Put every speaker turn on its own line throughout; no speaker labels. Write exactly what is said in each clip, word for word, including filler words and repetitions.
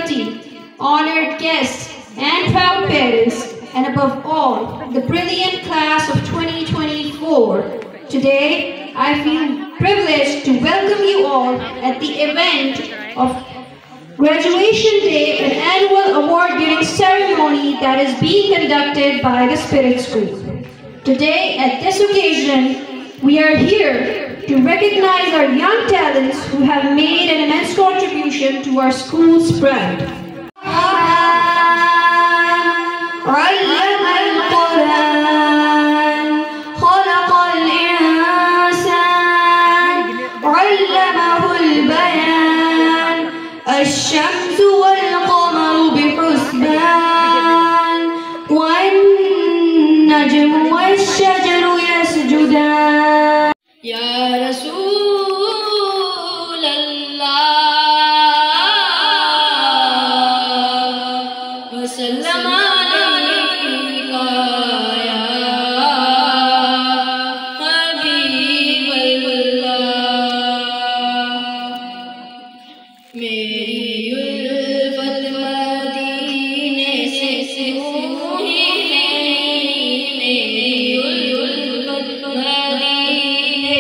faculty, honored guests, and proud parents, and above all, the brilliant class of twenty twenty-four. Today, I feel privileged to welcome you all at the event of Graduation Day, an annual award-giving ceremony that is being conducted by the Spirit School. Today, at this occasion, we are here to recognize our young talents who have made an immense contribution to our school's pride.
الشمس والقمر بحسبان والنجم والشجر يسجدان يا رسول الله وسلم عليك يا حبيب الله मेरी उल्फत मदीने से हुई नहीं, मेरी उल्फत मदीने।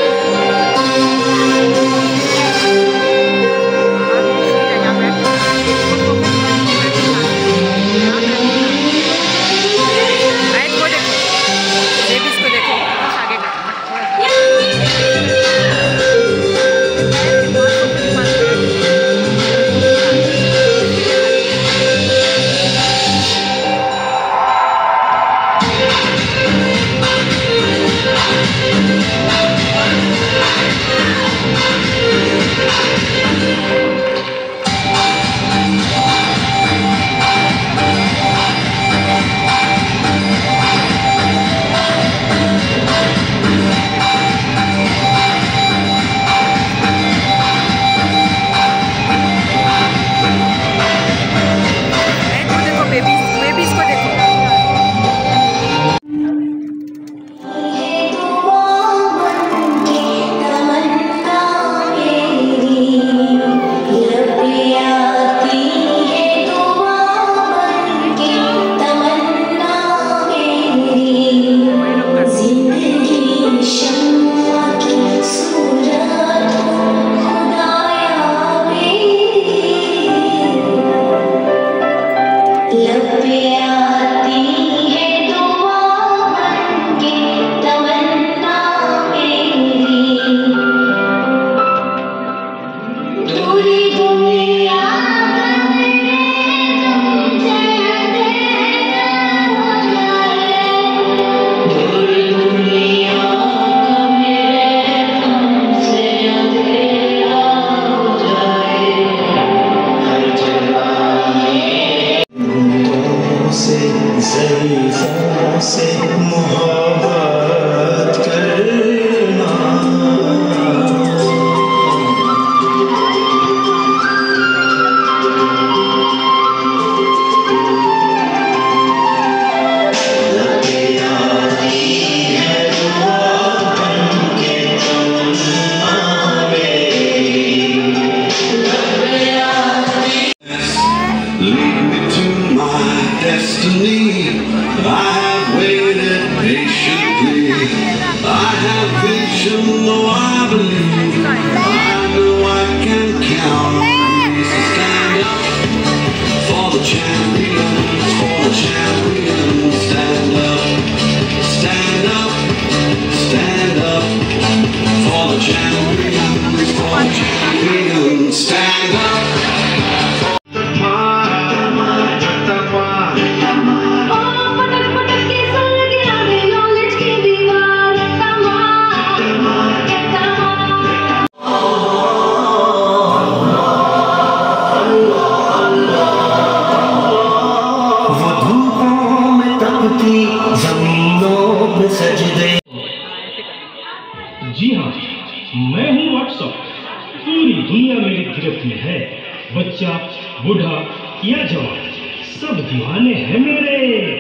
जी हाँ, मैं हूँ व्हाट्सएप। पूरी दुनिया मेरी गिरफ्त में है। बच्चा, बूढ़ा या जवान, सब दीवाने हैं मेरे।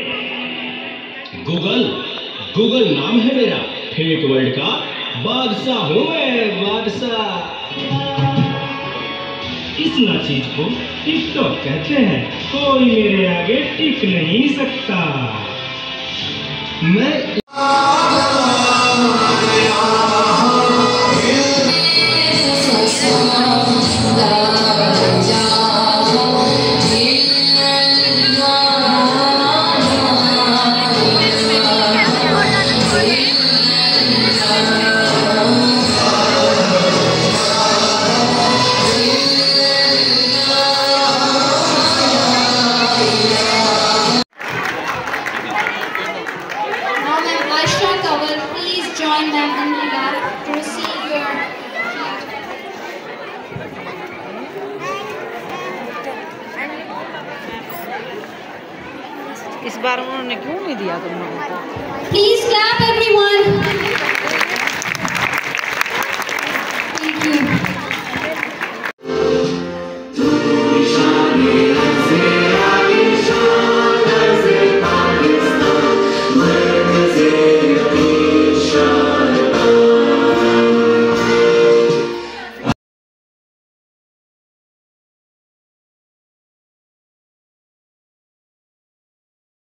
गूगल गूगल नाम है मेरा। फेक वर्ल्ड का बादशाह हूँ मैं, बादशाह। इस नाचीज को टिकटॉक कहते हैं। कोई मेरे आगे टिक नहीं सकता। मैं
Arshia will please join them in the lab to receive your
इस बार उन्होंने क्यों नहीं दिया तुम लोगों को?
Please clap everyone.